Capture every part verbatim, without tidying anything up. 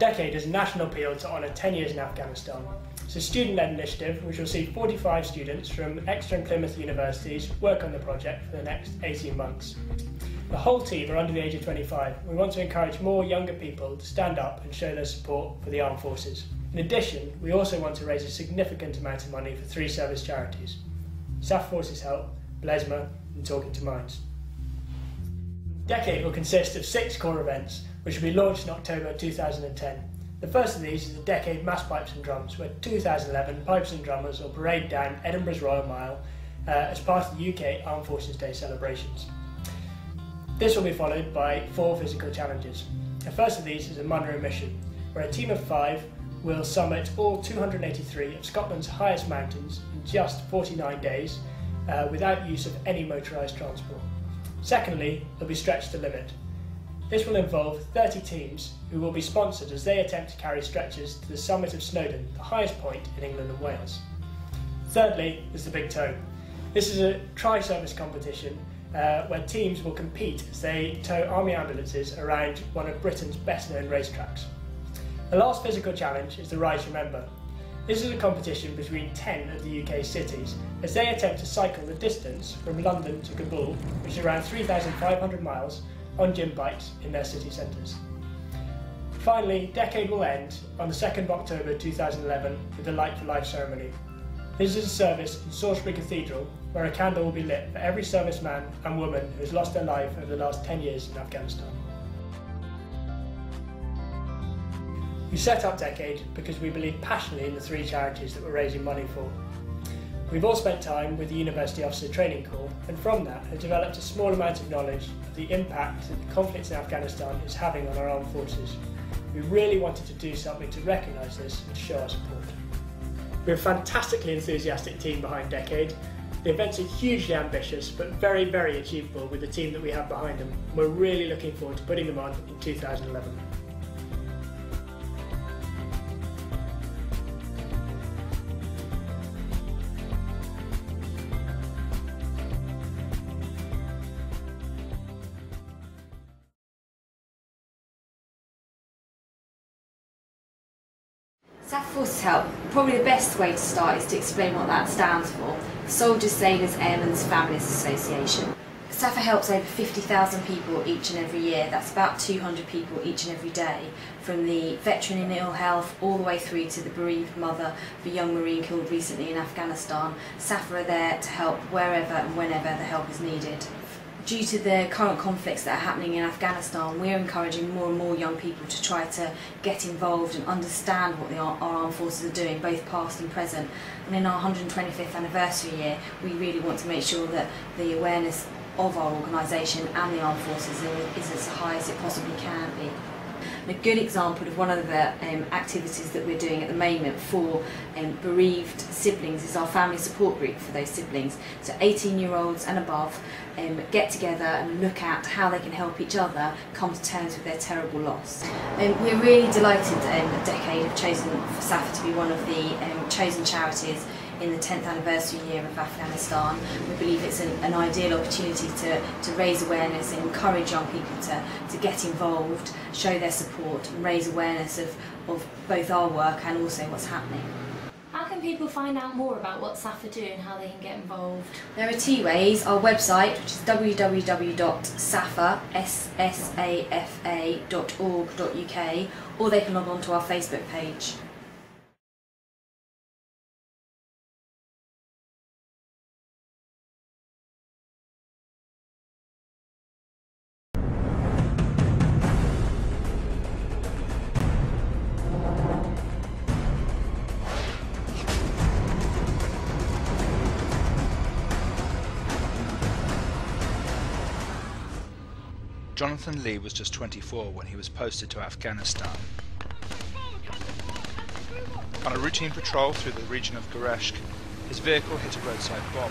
Decade is a national appeal to honour ten years in Afghanistan. It's a student-led initiative which will see forty-five students from Exeter and Plymouth universities work on the project for the next eighteen months. The whole team are under the age of twenty-five. We want to encourage more younger people to stand up and show their support for the armed forces. In addition, we also want to raise a significant amount of money for three service charities: Safa Forces Help, Blesma and Talking to Minds. Decade will consist of six core events which will be launched in October two thousand ten. The first of these is the Decade Mass Pipes and Drums, where two thousand eleven pipes and drummers will parade down Edinburgh's Royal Mile uh, as part of the U K Armed Forces Day celebrations. This will be followed by four physical challenges. The first of these is a Munro mission, where a team of five will summit all two hundred eighty-three of Scotland's highest mountains in just forty-nine days uh, without use of any motorised transport. Secondly, they'll be stretched to limit. This will involve thirty teams who will be sponsored as they attempt to carry stretchers to the summit of Snowdon, the highest point in England and Wales. Thirdly is the Big Tow. This is a tri-service competition uh, where teams will compete as they tow army ambulances around one of Britain's best known racetracks. The last physical challenge is the Rise Remember. This is a competition between ten of the U K cities as they attempt to cycle the distance from London to Kabul, which is around three thousand five hundred miles, on gym bikes in their city centres. Finally, Decade will end on the second of October two thousand eleven with the Light for Life ceremony. This is a service in Salisbury Cathedral where a candle will be lit for every serviceman and woman who has lost their life over the last ten years in Afghanistan. We set up Decade because we believe passionately in the three charities that we're raising money for. We've all spent time with the University Officer Training Corps, and from that have developed a small amount of knowledge of the impact that the conflict in Afghanistan is having on our armed forces. We really wanted to do something to recognise this and show our support. We're a fantastically enthusiastic team behind Decade. The events are hugely ambitious but very, very achievable with the team that we have behind them. We're really looking forward to putting them on in two thousand eleven. Safa Forces Help, probably the best way to start is to explain what that stands for. Soldiers, Sailors, Airmen's Families Association. Safa helps over fifty thousand people each and every year. That's about two hundred people each and every day, from the veteran in ill health all the way through to the bereaved mother of a young Marine killed recently in Afghanistan. Safa are there to help wherever and whenever the help is needed. Due to the current conflicts that are happening in Afghanistan, we're encouraging more and more young people to try to get involved and understand what the, our armed forces are doing, both past and present. And in our one hundred twenty-fifth anniversary year, we really want to make sure that the awareness of our organisation and the armed forces is as high as it possibly can be. And a good example of one of the um, activities that we're doing at the moment for um, bereaved siblings is our family support group for those siblings. So eighteen year olds and above um, get together and look at how they can help each other come to terms with their terrible loss. Um, we're really delighted um, that Decade have chosen for Safa to be one of the um, chosen charities in the tenth anniversary year of Afghanistan. We believe it's an, an ideal opportunity to, to raise awareness and encourage young people to, to get involved, show their support and raise awareness of, of both our work and also what's happening. How can people find out more about what Safa do and how they can get involved? There are two ways. Our website, which is w w w dot safa dot org dot u k, or they can log on to our Facebook page. Jonathan Lee was just twenty-four when he was posted to Afghanistan. On a routine patrol through the region of Gereshk, his vehicle hit a roadside bomb.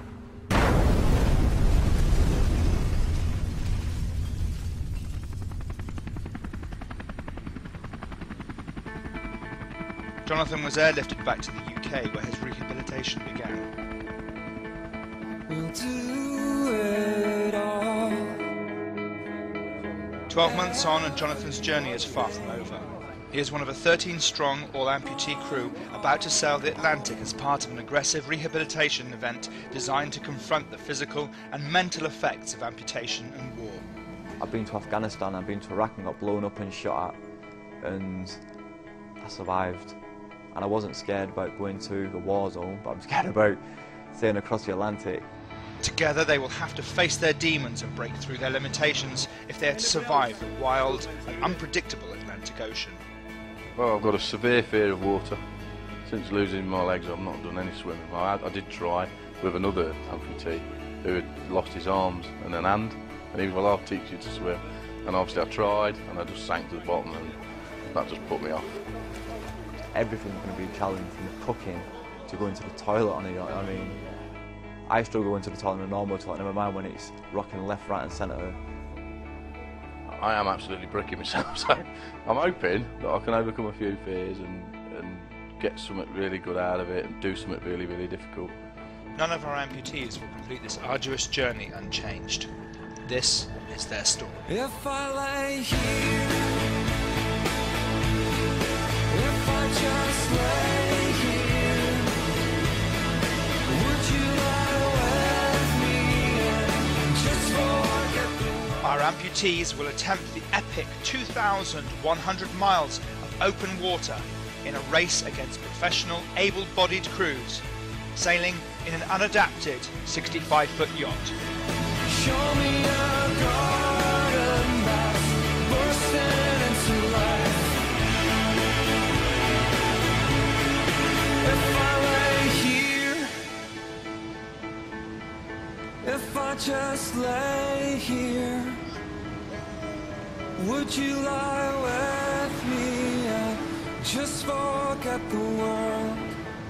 Jonathan was airlifted back to the U K where his rehabilitation began. We'll do it all. Twelve months on and Jonathan's journey is far from over. He is one of a thirteen strong all-amputee crew about to sail the Atlantic as part of an aggressive rehabilitation event designed to confront the physical and mental effects of amputation and war. I've been to Afghanistan, I've been to Iraq and got blown up and shot at, and I survived. And I wasn't scared about going to the war zone, but I'm scared about sailing across the Atlantic. Together they will have to face their demons and break through their limitations if they are to survive the wild and unpredictable Atlantic Ocean. Well, I've got a severe fear of water. Since losing my legs, I've not done any swimming. I, had, I did try with another amputee who had lost his arms and an hand, and he was, well, I'll teach you to swim. And obviously I tried, and I just sank to the bottom, and that just put me off. Everything's going to be a challenge, from the cooking to going to the toilet on it. I mean, I struggle going to the toilet in a normal toilet, never mind when it's rocking left, right and centre. I am absolutely bricking myself, so I'm hoping that I can overcome a few fears and, and get something really good out of it and do something really, really difficult. None of our amputees will complete this arduous journey unchanged. This is their story. If I lay here, if I just lay here, would you lie with me and just forget the... Our amputees will attempt the epic two thousand one hundred miles of open water in a race against professional, able-bodied crews, sailing in an unadapted sixty-five foot yacht. Show me a garden that's bursting into life. If I lay here, if I just lay here, would you lie with me and just forget the world?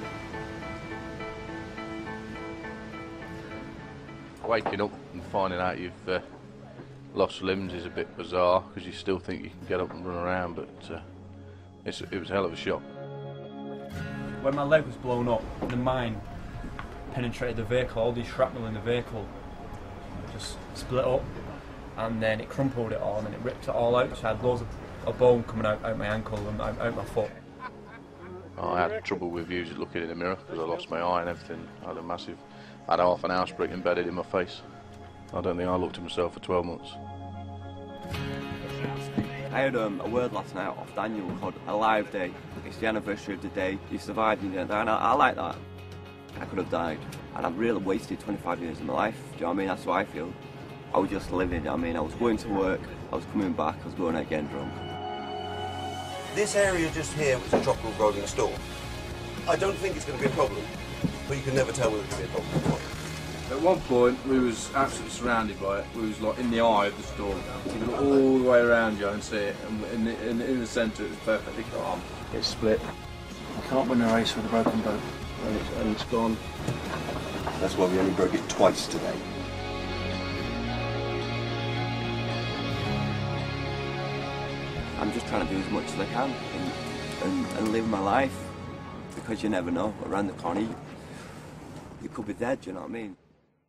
Waking up and finding out you've uh, lost limbs is a bit bizarre, because you still think you can get up and run around, but uh, it's, it was a hell of a shock. When my leg was blown up, the mine penetrated the vehicle, all the shrapnel in the vehicle just split up, and then it crumpled it all and then it ripped it all out, so I had loads of, of bone coming out, out my ankle and out, out my foot. I had trouble with using looking in the mirror because I lost my eye and everything. I had a massive, I had half an house brick embedded in my face. I don't think I looked at myself for twelve months. I had um, a word last night off Daniel called Alive Day. It's the anniversary of the day you survived and you didn't die, and I, I like that. I could have died, and I've really wasted twenty-five years of my life. Do you know what I mean? That's what I feel. I was just living, you know what I mean? I was going to work, I was coming back, I was going out getting drunk. This area just here was a tropical rolling storm. I don't think it's going to be a problem, but you can never tell whether it's going to be a problem. At one point, we was absolutely surrounded by it. We was like in the eye of the storm. You could look all the way around you and see it, and in the, in, in the centre it was perfectly calm. It's split. I can't win a race with a broken boat. And it's, and it's gone. That's why we only broke it twice today. I'm just trying to do as much as I can and, and, and live my life, because you never know. Around the corner, you, you could be dead, do you know what I mean?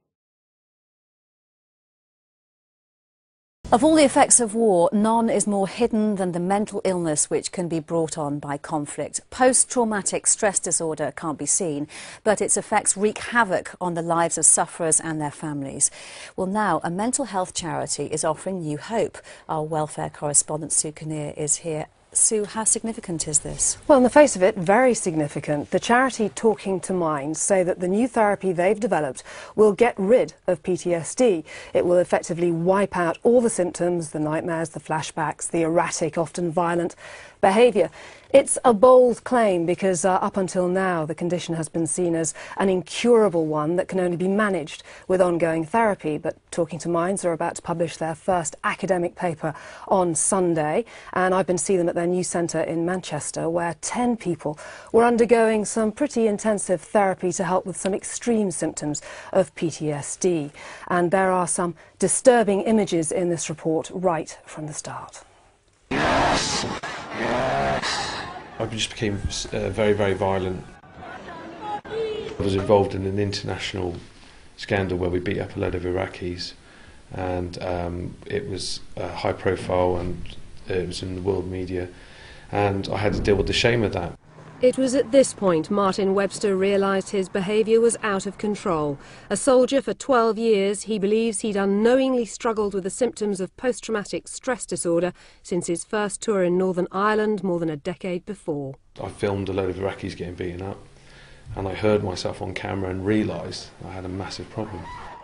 Of all the effects of war, none is more hidden than the mental illness which can be brought on by conflict. Post-traumatic stress disorder can't be seen, but its effects wreak havoc on the lives of sufferers and their families. Well, now a mental health charity is offering new hope. Our welfare correspondent Sue Kinnear is here. Sue, how significant is this? Well, in the face of it, very significant. The charity Talking to Minds say that the new therapy they've developed will get rid of P T S D. It will effectively wipe out all the symptoms, the nightmares, the flashbacks, the erratic, often violent behaviour. It's a bold claim because uh, up until now the condition has been seen as an incurable one that can only be managed with ongoing therapy. But Talking to Minds are about to publish their first academic paper on Sunday, and I've been seeing them at their new centre in Manchester, where ten people were undergoing some pretty intensive therapy to help with some extreme symptoms of P T S D. And there are some disturbing images in this report right from the start. Yes, yes. I just became uh, very, very violent. I was involved in an international scandal where we beat up a load of Iraqis, and um, it was uh, high profile and it was in the world media, and I had to deal with the shame of that. It was at this point Martin Webster realised his behaviour was out of control. A soldier for twelve years, he believes he'd unknowingly struggled with the symptoms of post-traumatic stress disorder since his first tour in Northern Ireland more than a decade before. I filmed a load of Iraqis getting beaten up, and I heard myself on camera and realised I had a massive problem.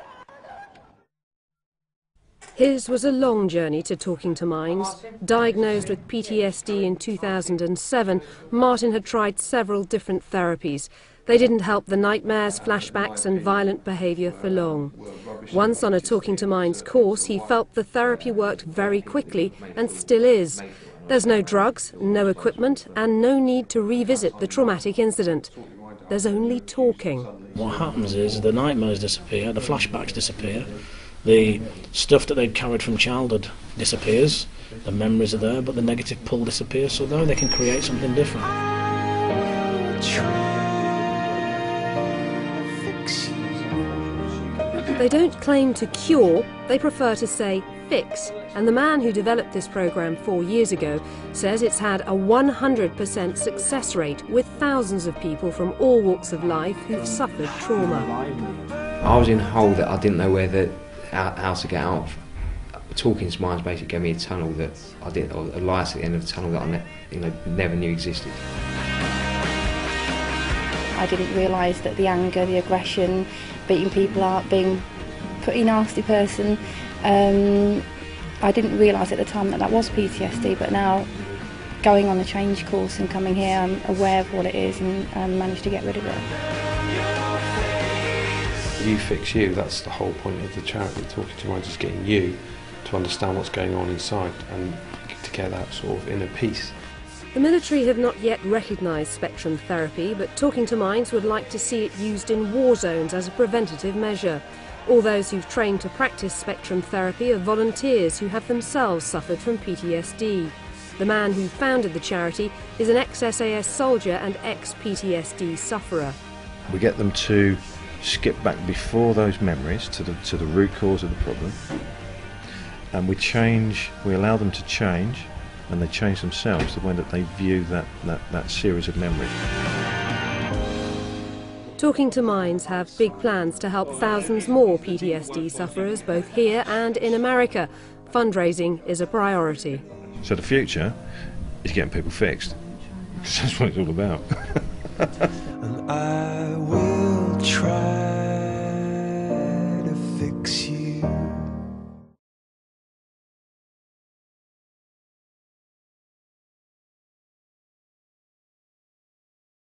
His was a long journey to Talking to Minds. Diagnosed with P T S D in two thousand seven, Martin had tried several different therapies. They didn't help the nightmares, flashbacks and violent behaviour for long. Once on a Talking to Minds course, he felt the therapy worked very quickly and still is. There's no drugs, no equipment and no need to revisit the traumatic incident. There's only talking. What happens is the nightmares disappear, the flashbacks disappear. The stuff that they'd carried from childhood disappears, the memories are there, but the negative pull disappears, so now they can create something different. They don't claim to cure, they prefer to say fix, and the man who developed this programme four years ago says it's had a one hundred percent success rate with thousands of people from all walks of life who've suffered trauma. I was in a hole that I didn't know where the how to get out of. Talking to Minds basically gave me a tunnel that I didn't, or a light at the end of the tunnel that I ne you know, never knew existed. I didn't realise that the anger, the aggression, beating people up, being a pretty nasty person, um, I didn't realise at the time that that was P T S D, but now going on the change course and coming here, I'm aware of what it is and um, managed to get rid of it. You fix you, that's the whole point of the charity. Talking to Minds is getting you to understand what's going on inside and to get that sort of inner peace. The military have not yet recognised spectrum therapy, but Talking to Minds would like to see it used in war zones as a preventative measure. All those who've trained to practice spectrum therapy are volunteers who have themselves suffered from P T S D. The man who founded the charity is an ex-S A S soldier and ex-P T S D sufferer. We get them to skip back before those memories to the, to the root cause of the problem, and we change, we allow them to change, and they change themselves the way that they view that, that, that series of memories. Talking to Minds have big plans to help thousands more P T S D sufferers both here and in America. Fundraising is a priority. So the future is getting people fixed, because that's what it's all about. And I will try